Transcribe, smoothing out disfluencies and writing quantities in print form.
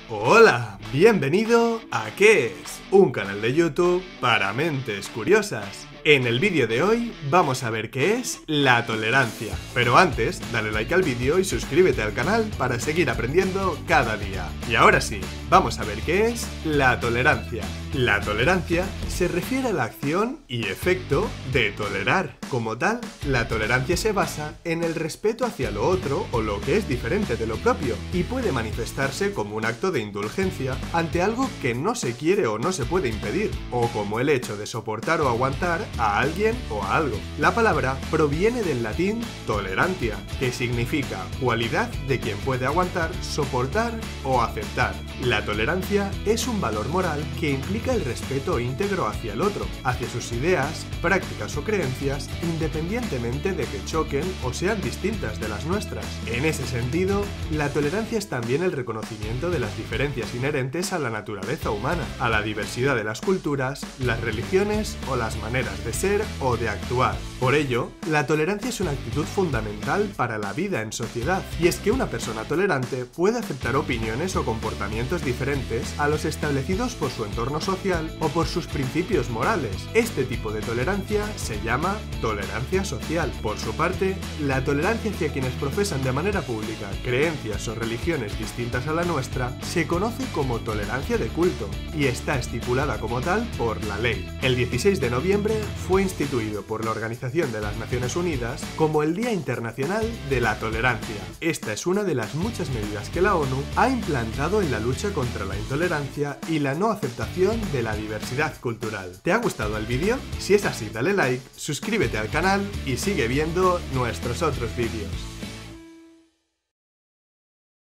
Hola, bienvenido a ¿Qué es? Un canal de YouTube para mentes curiosas. En el vídeo de hoy vamos a ver qué es la tolerancia. Pero antes, dale like al vídeo y suscríbete al canal para seguir aprendiendo cada día. Y ahora sí, vamos a ver qué es la tolerancia. La tolerancia se refiere a la acción y efecto de tolerar. Como tal, la tolerancia se basa en el respeto hacia lo otro o lo que es diferente de lo propio y puede manifestarse como un acto de indulgencia ante algo que no se quiere o no se puede impedir, o como el hecho de soportar o aguantar a alguien o a algo. La palabra proviene del latín tolerantia, que significa cualidad de quien puede aguantar, soportar o aceptar. La tolerancia es un valor moral que implica el respeto íntegro hacia el otro, hacia sus ideas, prácticas o creencias, independientemente de que choquen o sean distintas de las nuestras. En ese sentido, la tolerancia es también el reconocimiento de las diferencias inherentes a la naturaleza humana, a la diversidad de las culturas, las religiones o las maneras de ser o de actuar. Por ello, la tolerancia es una actitud fundamental para la vida en sociedad, y es que una persona tolerante puede aceptar opiniones o comportamientos diferentes a los establecidos por su entorno social o por sus principios morales. Este tipo de tolerancia se llama tolerancia social. Por su parte, la tolerancia hacia quienes profesan de manera pública creencias o religiones distintas a la nuestra se conoce como tolerancia de culto y está estipulada como tal por la ley. El 16 de noviembre fue instituido por la Organización de las Naciones Unidas como el Día Internacional de la Tolerancia. Esta es una de las muchas medidas que la ONU ha implantado en la lucha contra la intolerancia y la no aceptación de la diversidad cultural. ¿Te ha gustado el vídeo? Si es así, dale like, suscríbete al canal y sigue viendo nuestros otros vídeos.